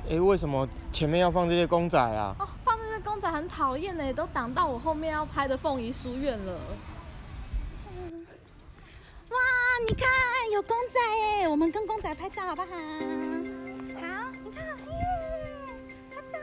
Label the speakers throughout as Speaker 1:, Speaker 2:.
Speaker 1: 为什么前面要放这些公仔啊？
Speaker 2: 哦，放这些公仔很讨厌呢，都挡到我后面要拍的凤仪书院了。
Speaker 3: 哇，你看有公仔哎，我们跟公仔拍照好不好？好，你看，耶，拍照。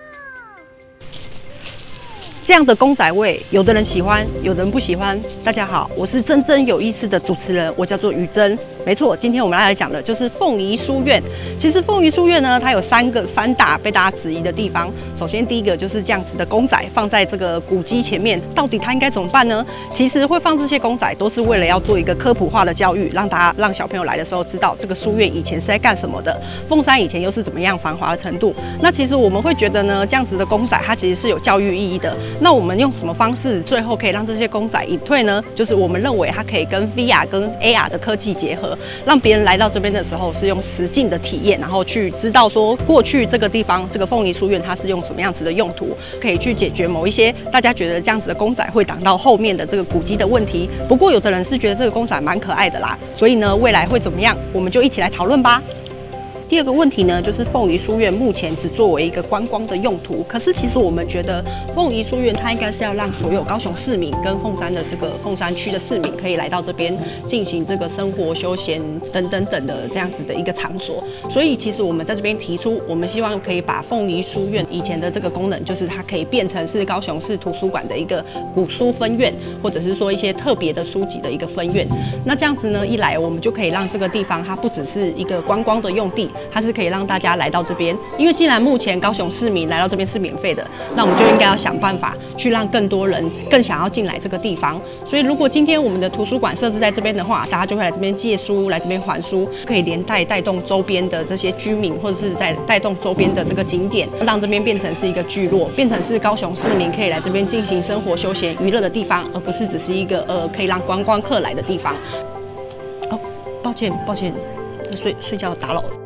Speaker 4: 这样的公仔味，有的人喜欢，有的人不喜欢。大家好，我是真真有意思的主持人，我叫做于真。没错，今天我们来讲的就是凤仪书院。其实凤仪书院呢，它有三大被大家质疑的地方。首先，第一个就是这样子的公仔放在这个古迹前面，到底它应该怎么办呢？其实会放这些公仔，都是为了要做一个科普化的教育，让小朋友来的时候知道这个书院以前是在干什么的，凤山以前又是怎么样繁华的程度。那其实我们会觉得呢，这样子的公仔它其实是有教育意义的。那我们用什么方式最后可以让这些公仔隐退呢？就是我们认为它可以跟 VR 跟 AR 的科技结合，让别人来到这边的时候是用实境的体验，然后去知道说过去这个地方这个凤仪书院它是用什么样子的用途，可以去解决某一些大家觉得这样子的公仔会挡到后面的这个古迹的问题。不过有的人是觉得这个公仔蛮可爱的啦，所以呢未来会怎么样，我们就一起来讨论吧。第二个问题呢，就是凤仪书院目前只作为一个观光的用途，可是其实我们觉得凤仪书院它应该是要让所有高雄市民跟凤山的这个凤山区的市民可以来到这边进行这个生活休闲等的这样子的一个场所。所以其实我们在这边提出，我们希望可以把凤仪书院以前的这个功能，就是它可以变成是高雄市图书馆的一个古书分院，或者是说一些特别的书籍的一个分院。那这样子呢，一来我们就可以让这个地方它不只是一个观光的用地，它是可以让大家来到这边，因为既然目前高雄市民来到这边是免费的，那我们就应该要想办法去让更多人更想要进来这个地方。所以如果今天我们的图书馆设置在这边的话，大家就会来这边借书，来这边还书，可以连带动周边的这些居民，或者是带动周边的这个景点，让这边变成是一个聚落，变成是高雄市民可以来这边进行生活休闲娱乐的地方，而不是只是一个可以让观光客来的地方。哦，抱歉，睡觉打扰了。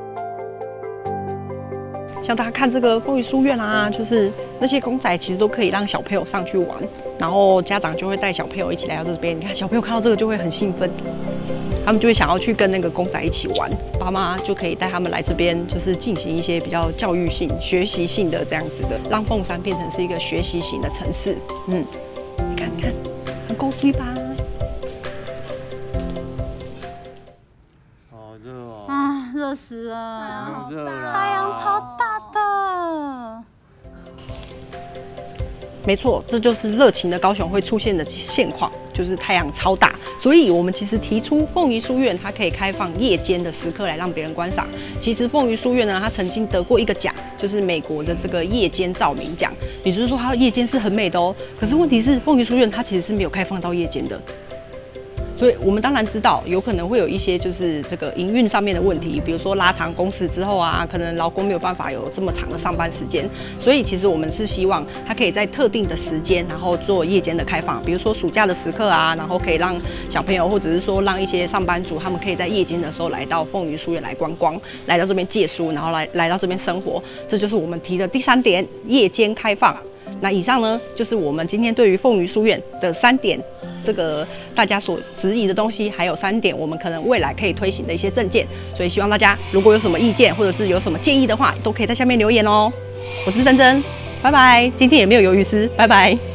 Speaker 4: 像大家看这个凤仪书院啊，就是那些公仔其实都可以让小朋友上去玩，然后家长就会带小朋友一起来到这边。你看小朋友看到这个就会很兴奋，他们就会想要去跟那个公仔一起玩。爸妈就可以带他们来这边，就是进行一些比较教育性、学习性的这样子的，让凤山变成是一个学习型的城市。你看，很够追吧？
Speaker 1: 好热哦！
Speaker 3: 啊，热死了！
Speaker 1: 热啦！
Speaker 3: 太阳超大的。
Speaker 4: 没错，这就是热情的高雄会出现的现况，就是太阳超大。所以我们其实提出凤仪书院它可以开放夜间的时刻来让别人观赏。其实凤仪书院呢，它曾经得过一个奖，就是美国的这个夜间照明奖，也就是说它夜间是很美的哦。可是问题是凤仪书院它其实是没有开放到夜间的。所以我们当然知道，有可能会有一些就是这个营运上面的问题，比如说拉长工时之后啊，可能劳工没有办法有这么长的上班时间。所以其实我们是希望它可以在特定的时间，然后做夜间的开放，比如说暑假的时刻啊，然后可以让小朋友或者是说让一些上班族，他们可以在夜间的时候来到凤仪书院来观光，来到这边借书，然后来到这边生活。这就是我们提的第3点，夜间开放。那以上呢，就是我们今天对于凤仪书院的3点，这个大家所质疑的东西，还有3点我们可能未来可以推行的一些政见。所以希望大家如果有什么意见，或者是有什么建议的话，都可以在下面留言哦。我是珍珍，拜拜。今天也没有鱿鱼丝，拜拜。